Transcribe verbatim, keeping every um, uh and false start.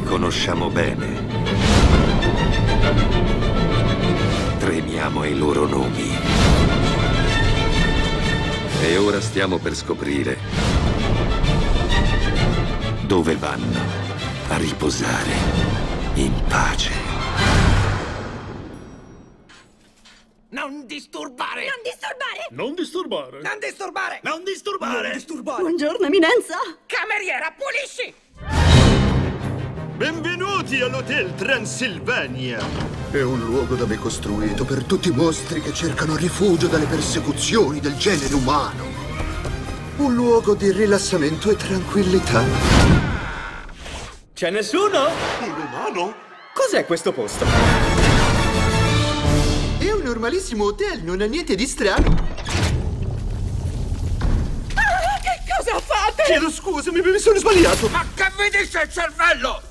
conosciamo bene. Tremiamo ai loro nomi. E ora stiamo per scoprire dove vanno a riposare in pace. Non disturbare! Non disturbare! Non disturbare! Non disturbare! Non disturbare! Non disturbare! Buongiorno, eminenza! Cameriera, pulisci! Benvenuti all'Hotel Transilvania! È un luogo da me costruito per tutti i mostri che cercano rifugio dalle persecuzioni del genere umano. Un luogo di rilassamento e tranquillità. C'è nessuno? Un umano? Cos'è questo posto? È un normalissimo hotel, non ha niente di strano. Ah, che cosa fate? Chiedo scusa, mi mi sono sbagliato. Ma che vi dice il cervello?